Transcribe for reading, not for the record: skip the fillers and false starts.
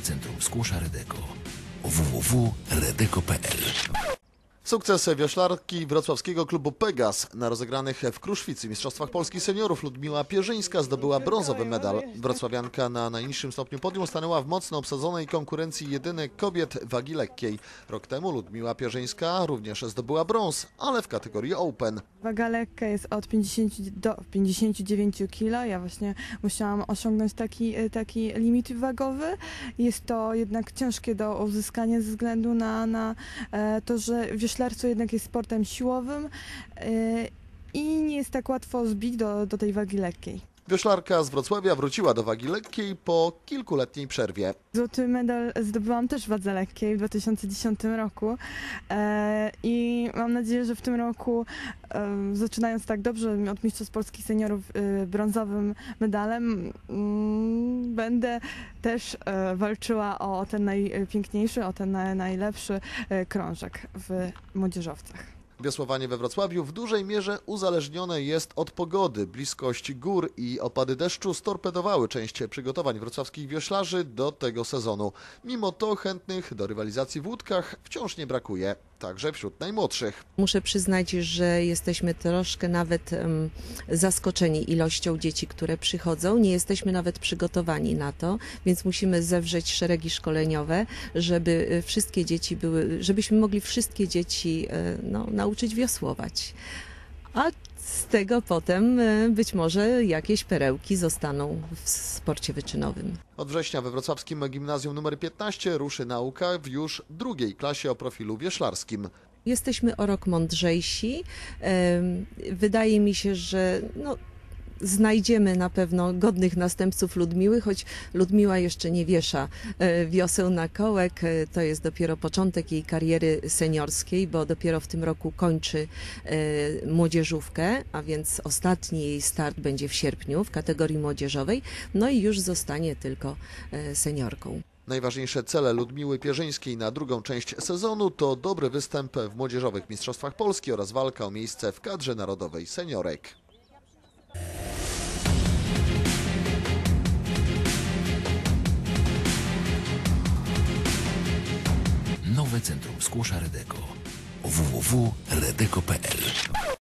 Centrum Skłosza Redeko www.redeko.pl. Sukces wioślarki wrocławskiego klubu Pegas na rozegranych w Kruszwicy Mistrzostwach Polski Seniorów Ludmiła Pierzyńska zdobyła brązowy medal. Wrocławianka na najniższym stopniu podium stanęła w mocno obsadzonej konkurencji jedynek kobiet wagi lekkiej. Rok temu Ludmiła Pierzyńska również zdobyła brąz, ale w kategorii Open. Waga lekka jest od 50 do 59 kg. Ja właśnie musiałam osiągnąć taki limit wagowy. Jest to jednak ciężkie do uzyskania ze względu na to, że wioślarstwo jednak jest sportem siłowym i nie jest tak łatwo zbić do tej wagi lekkiej. Wioślarka z Wrocławia wróciła do wagi lekkiej po kilkuletniej przerwie. Złoty medal zdobyłam też w wadze lekkiej w 2010 roku i mam nadzieję, że w tym roku, zaczynając tak dobrze od Mistrzostw Polski Seniorów brązowym medalem, będę też walczyła o ten najpiękniejszy, o ten najlepszy krążek w młodzieżowcach. Wiosłowanie we Wrocławiu w dużej mierze uzależnione jest od pogody. Bliskość gór i opady deszczu storpedowały część przygotowań wrocławskich wioślarzy do tego sezonu. Mimo to chętnych do rywalizacji w łódkach wciąż nie brakuje, także wśród najmłodszych. Muszę przyznać, że jesteśmy troszkę nawet zaskoczeni ilością dzieci, które przychodzą. Nie jesteśmy nawet przygotowani na to, więc musimy zewrzeć szeregi szkoleniowe, żeby wszystkie dzieci żebyśmy mogli wszystkie dzieci nauczyć wiosłować. A z tego potem być może jakieś perełki zostaną w sporcie wyczynowym. Od września we wrocławskim gimnazjum nr 15 ruszy nauka w już drugiej klasie o profilu wioślarskim. Jesteśmy o rok mądrzejsi. Wydaje mi się, że znajdziemy na pewno godnych następców Ludmiły, choć Ludmiła jeszcze nie wiesza wioseł na kołek. To jest dopiero początek jej kariery seniorskiej, bo dopiero w tym roku kończy młodzieżówkę, a więc ostatni jej start będzie w sierpniu w kategorii młodzieżowej, no i już zostanie tylko seniorką. Najważniejsze cele Ludmiły Pierzyńskiej na drugą część sezonu to dobry występ w młodzieżowych Mistrzostwach Polski oraz walka o miejsce w kadrze narodowej seniorek. Nowe Centrum Skłosza Redeko www.redeko.pl.